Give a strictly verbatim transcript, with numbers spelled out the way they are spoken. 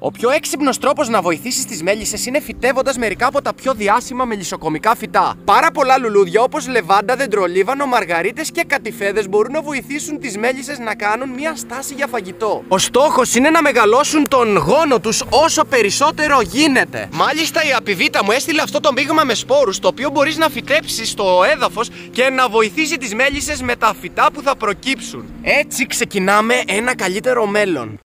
Ο πιο έξυπνος τρόπος να βοηθήσεις τις μέλισσες είναι φυτεύοντας μερικά από τα πιο διάσημα μελισσοκομικά φυτά. Πάρα πολλά λουλούδια όπως λεβάντα, δεντρολίβανο, μαργαρίτες και κατιφέδες μπορούν να βοηθήσουν τις μέλισσες να κάνουν μια στάση για φαγητό. Ο στόχος είναι να μεγαλώσουν τον γόνο τους όσο περισσότερο γίνεται. Μάλιστα η Απιβίτα μου έστειλε αυτό το μείγμα με σπόρους, το οποίο μπορείς να φυτέψεις στο έδαφος και να βοηθήσει τις μέλισσες με τα φυτά που θα προκύψουν. Έτσι ξεκινάμε ένα καλύτερο μέλλον.